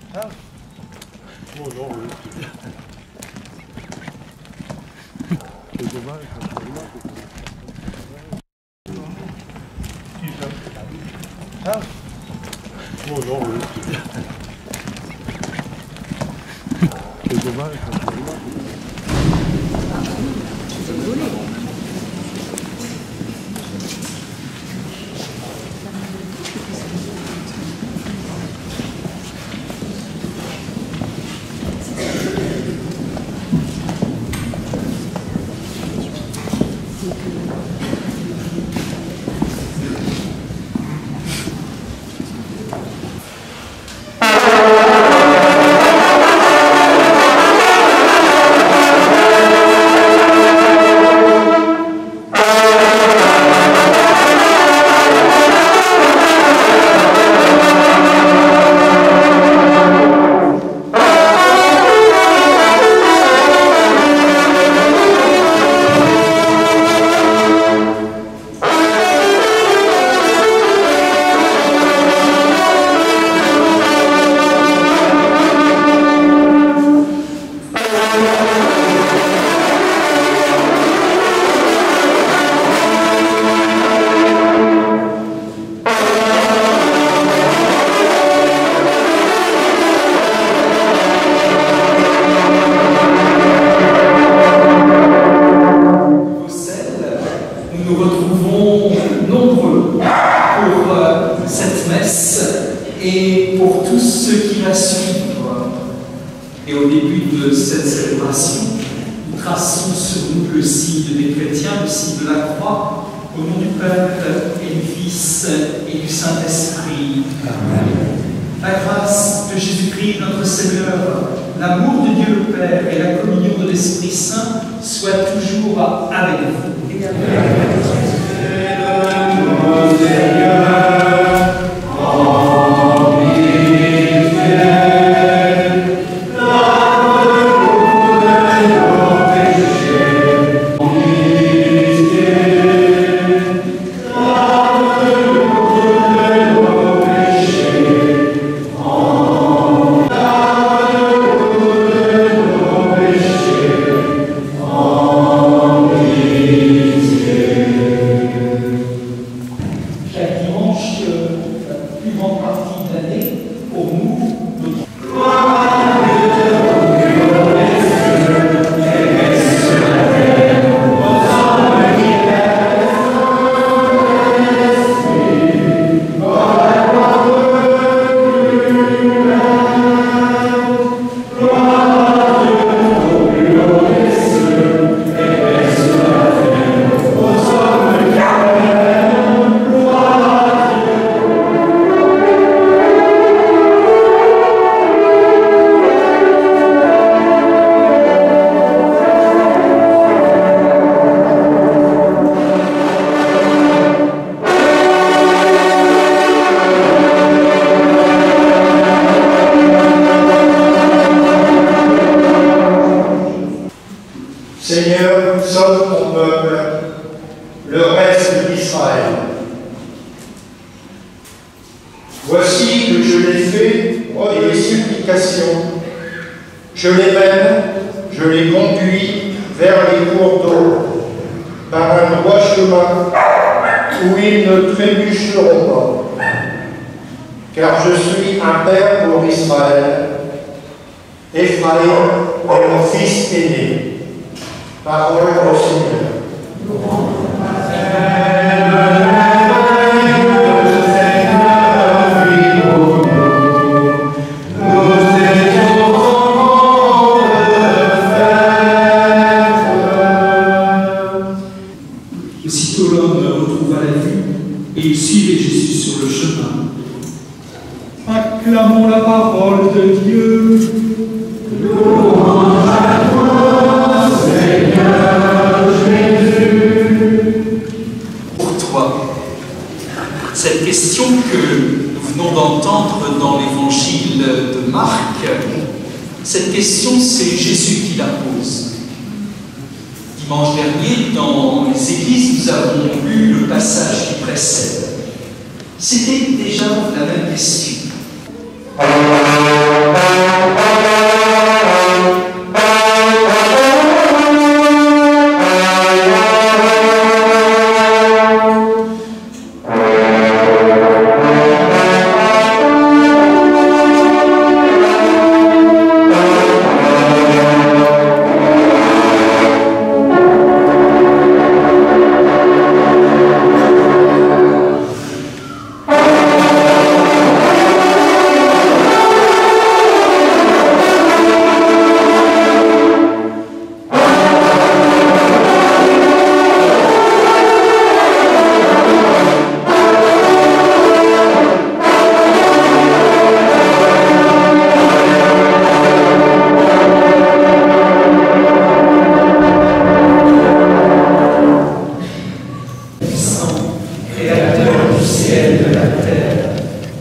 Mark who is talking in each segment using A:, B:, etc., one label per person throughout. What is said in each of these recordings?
A: Ah. Oh non, oui. C'est dommage. Ah. Oh non, oui. C'est dommage.
B: Et pour tous ceux qui la suivent. Et au début de cette célébration, nous traçons sur nous le signe des chrétiens, le signe de la croix, au nom du Père et du Fils et du Saint-Esprit. Amen. La grâce de Jésus-Christ, notre Seigneur, l'amour de Dieu le Père et la communion de l'Esprit Saint soient toujours avec vous. Amen.
C: Seigneur, nous sommes ton peuple, le reste d'Israël. Voici que je les fais et les supplications. Je les mène, je les conduis vers les cours d'eau, par un droit chemin où ils ne trébucheront pas. Car je suis un père pour Israël. Ephraïm est mon fils aîné. Parole au Seigneur.
B: Aussitôt l'homme retrouva la vue et il suivait Jésus sur le chemin. Acclamons la parole de Dieu. Louange à toi, Seigneur Jésus. Pour toi, cette question que nous venons d'entendre dans l'évangile de Marc, cette question, c'est Jésus qui la pose. Dimanche dernier, dans les églises, nous avons lu le passage qui précède. C'était déjà la même question.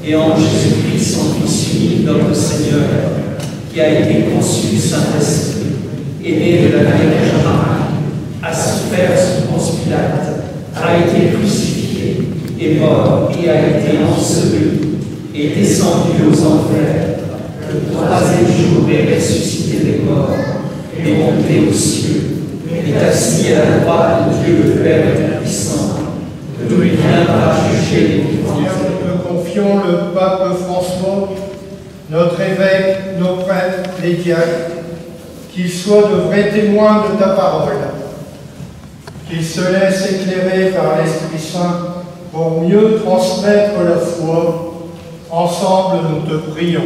B: et en Jésus-Christ, son Fils unique, notre Seigneur, qui a été conçu du Saint-Esprit, est né de la Vierge Marie, a souffert sous Ponce Pilate, a été crucifié, est mort et a été enseveli, est descendu aux enfers, le troisième jour est ressuscité des morts, est monté aux cieux, est assis à la droite de Dieu le Père Tout-Puissant, d'où il viendra juger les vivants.
C: Nous confions le pape François, notre évêque, nos prêtres, les diacres, qu'ils soient de vrais témoins de ta parole, qu'ils se laissent éclairer par l'Esprit Saint pour mieux transmettre la foi. Ensemble, nous te prions.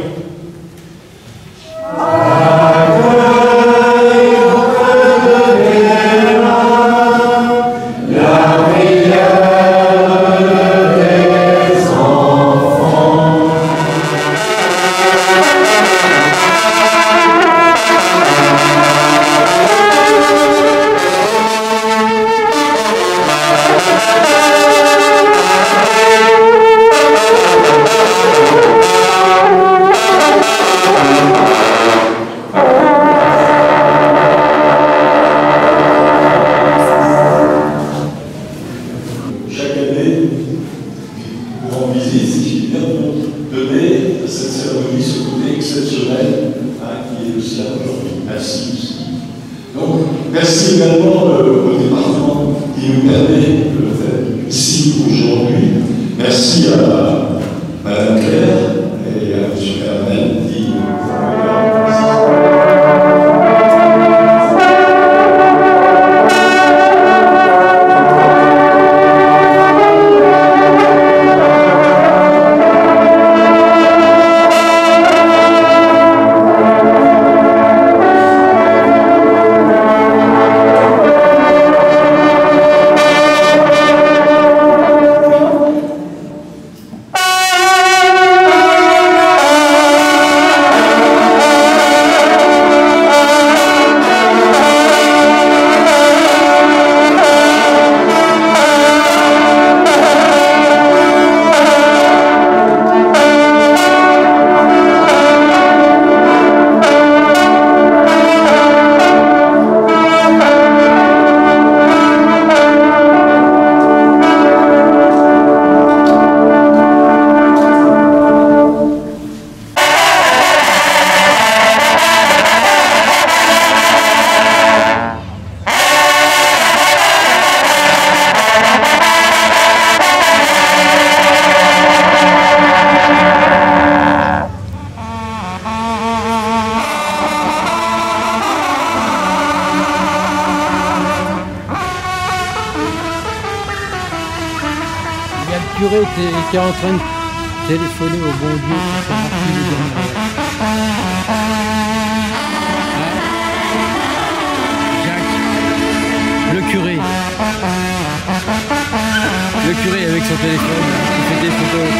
D: Merci également au département qui nous permet de le faire ici aujourd'hui. Merci à Madame Claire et à M. Hermel qui
E: Le curé qui est en train de téléphoner au bon Dieu pour savoir qui est Jacques, le curé avec son téléphone qui fait des photos.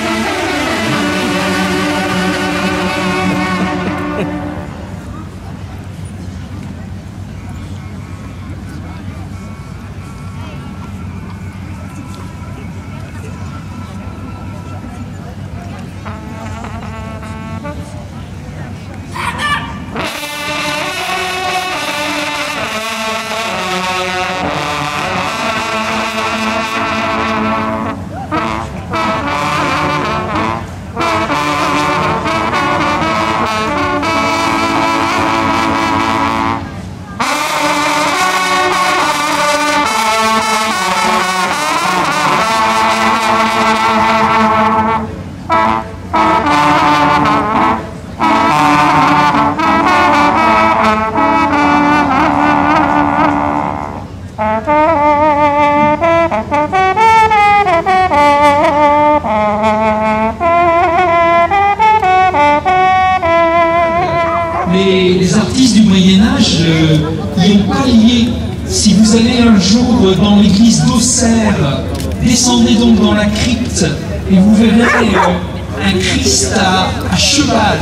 B: Les artistes du Moyen-Âge n'y ont pas lié. Si vous allez un jour dans l'église d'Auxerre, descendez donc dans la crypte et vous verrez un Christ à cheval.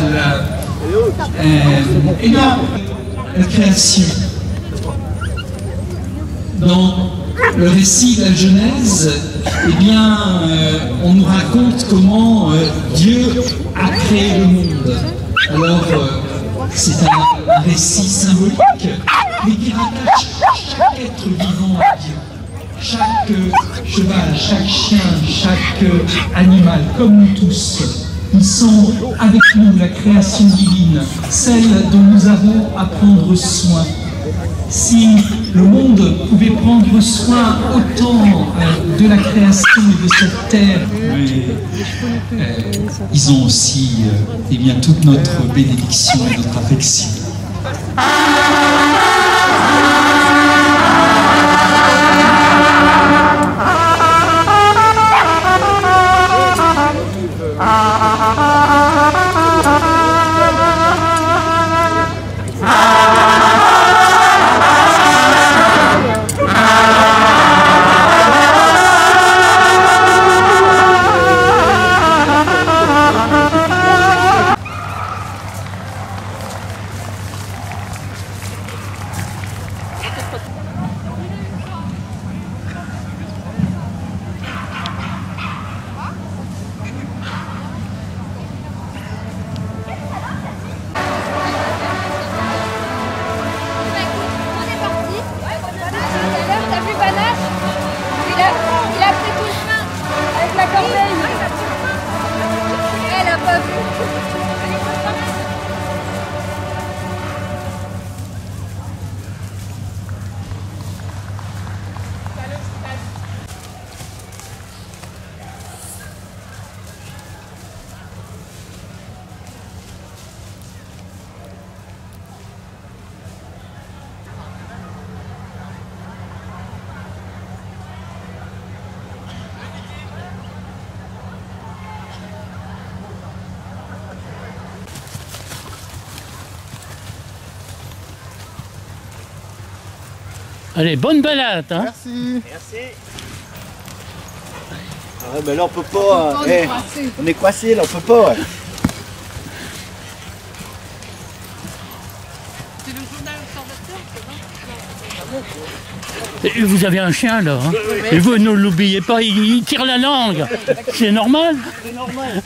B: Et là, la création. Dans le récit de la Genèse, eh bien, on nous raconte comment Dieu a créé le monde. Alors, c'est un récit symbolique, mais qui rattache chaque être vivant à Dieu. Chaque cheval, chaque chien, chaque animal, comme nous tous, ils sont avec nous, la création divine, celle dont nous avons à prendre soin. Si le monde pouvait prendre soin autant de la création et de cette terre, ils ont aussi eh bien, toute notre bénédiction et notre affection.
E: Allez, bonne balade, hein.
F: Merci. Merci. Ah ouais, mais là on peut pas. On est coincé, là on peut pas.
G: C'est le journal observateur,
E: Et vous avez un chien là, hein. Et vous ne l'oubliez pas, il tire la langue. C'est normal.
F: C'est normal.